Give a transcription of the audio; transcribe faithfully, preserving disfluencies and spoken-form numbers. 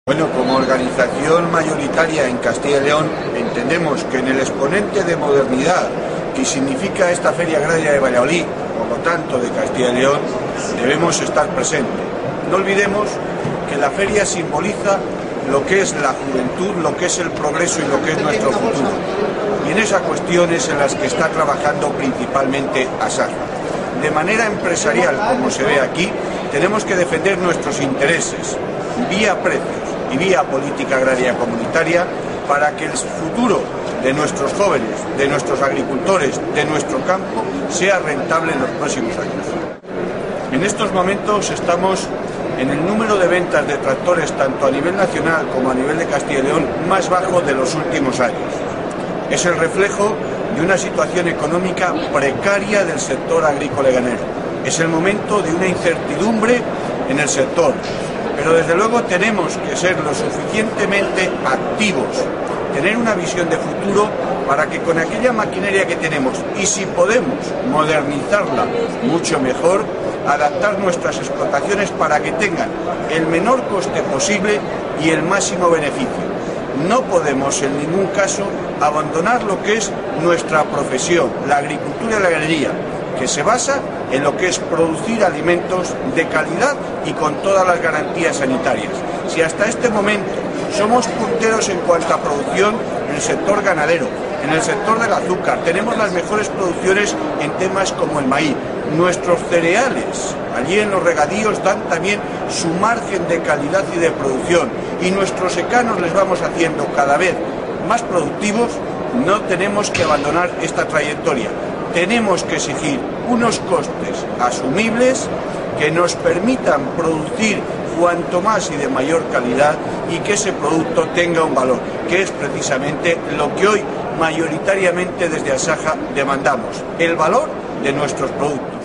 Bueno, como organización mayoritaria en Castilla y León, entendemos que en el exponente de modernidad que significa esta Feria Agraria de Valladolid, por lo tanto de Castilla y León, debemos estar presentes. No olvidemos que la feria simboliza lo que es la juventud, lo que es el progreso y lo que es nuestro futuro. Y en esas cuestiones en las que está trabajando principalmente Asaja. De manera empresarial, como se ve aquí, tenemos que defender nuestros intereses vía precios y vía política agraria comunitaria para que el futuro de nuestros jóvenes, de nuestros agricultores, de nuestro campo, sea rentable en los próximos años. En estos momentos estamos en el número de ventas de tractores, tanto a nivel nacional como a nivel de Castilla y León, más bajo de los últimos años. Es el reflejo de una situación económica precaria del sector agrícola y ganadero. Es el momento de una incertidumbre en el sector, pero desde luego tenemos que ser lo suficientemente activos, tener una visión de futuro para que con aquella maquinaria que tenemos, y si podemos modernizarla mucho mejor, adaptar nuestras explotaciones para que tengan el menor coste posible y el máximo beneficio. No podemos en ningún caso abandonar lo que es nuestra profesión, la agricultura y la ganadería, que se basa en lo que es producir alimentos de calidad y con todas las garantías sanitarias. Si hasta este momento somos punteros en cuanto a producción en el sector ganadero, en el sector del azúcar, tenemos las mejores producciones en temas como el maíz. Nuestros cereales, allí en los regadíos, dan también su margen de calidad y de producción, y nuestros secanos les vamos haciendo cada vez más productivos. No tenemos que abandonar esta trayectoria. Tenemos que exigir unos costes asumibles que nos permitan producir cuanto más y de mayor calidad, y que ese producto tenga un valor, que es precisamente lo que hoy mayoritariamente desde Asaja demandamos, el valor de nuestros productos.